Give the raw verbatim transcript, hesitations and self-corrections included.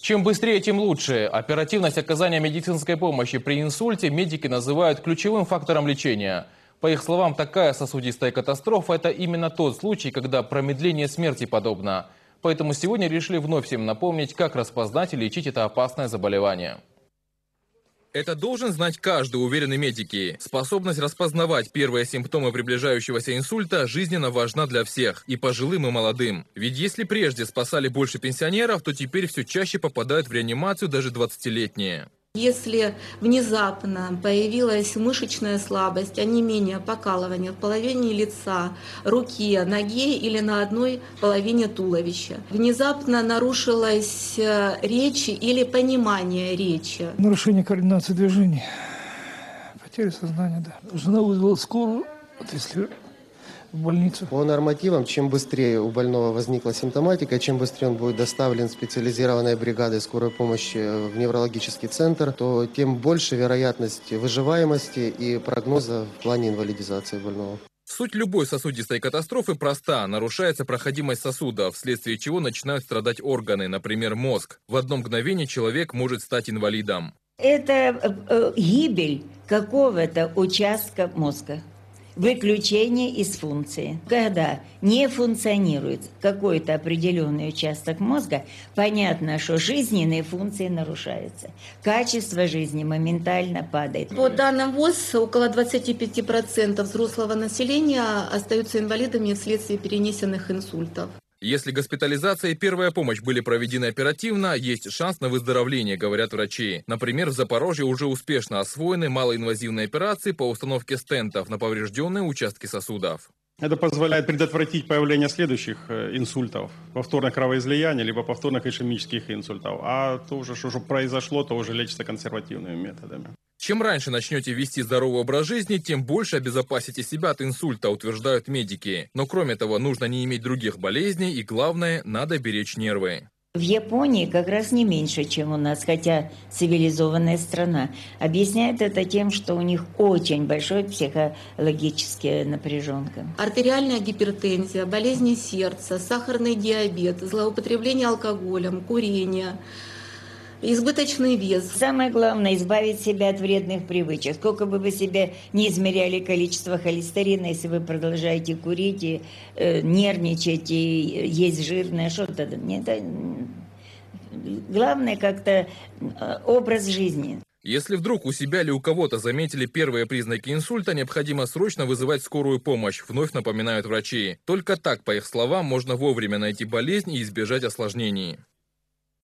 Чем быстрее, тем лучше. Оперативность оказания медицинской помощи при инсульте медики называют ключевым фактором лечения. По их словам, такая сосудистая катастрофа – это именно тот случай, когда промедление смерти подобно. Поэтому сегодня решили вновь всем напомнить, как распознать и лечить это опасное заболевание. Это должен знать каждый, уверенный медики. Способность распознавать первые симптомы приближающегося инсульта жизненно важна для всех, и пожилым, и молодым. Ведь если прежде спасали больше пенсионеров, то теперь все чаще попадают в реанимацию даже двадцатилетние. Если внезапно появилась мышечная слабость, онемение, покалывание в половине лица, руке, ноге или на одной половине туловища, внезапно нарушилась речь или понимание речи. Нарушение координации движений, потеря сознания, да. Жена вызвала скорую, вот если в больницу. По нормативам, чем быстрее у больного возникла симптоматика, чем быстрее он будет доставлен специализированной бригадой скорой помощи в неврологический центр, то тем больше вероятность выживаемости и прогноза в плане инвалидизации больного. Суть любой сосудистой катастрофы проста. Нарушается проходимость сосудов, вследствие чего начинают страдать органы, например, мозг. В одно мгновение человек может стать инвалидом. Это э, гибель какого-то участка мозга. Выключение из функции. Когда не функционирует какой-то определенный участок мозга, понятно, что жизненные функции нарушаются. Качество жизни моментально падает. По данным ВОЗ, около двадцати пяти процентов взрослого населения остаются инвалидами вследствие перенесенных инсультов. Если госпитализация и первая помощь были проведены оперативно, есть шанс на выздоровление, говорят врачи. Например, в Запорожье уже успешно освоены малоинвазивные операции по установке стентов на поврежденные участки сосудов. Это позволяет предотвратить появление следующих инсультов, повторных кровоизлияний, либо повторных ишемических инсультов. А то уже, что произошло, то уже лечится консервативными методами. Чем раньше начнете вести здоровый образ жизни, тем больше обезопасите себя от инсульта, утверждают медики. Но кроме того, нужно не иметь других болезней и, главное, надо беречь нервы. В Японии как раз не меньше, чем у нас, хотя цивилизованная страна. Объясняет это тем, что у них очень большой психологическая напряженка. Артериальная гипертензия, болезни сердца, сахарный диабет, злоупотребление алкоголем, курение, избыточный вес. Самое главное – избавить себя от вредных привычек. Сколько бы вы себе не измеряли количество холестерина, если вы продолжаете курить, и, э, нервничать и есть жирное, что-то. Это... Главное как-то э, образ жизни. Если вдруг у себя или у кого-то заметили первые признаки инсульта, необходимо срочно вызывать скорую помощь, вновь напоминают врачи. Только так, по их словам, можно вовремя найти болезнь и избежать осложнений.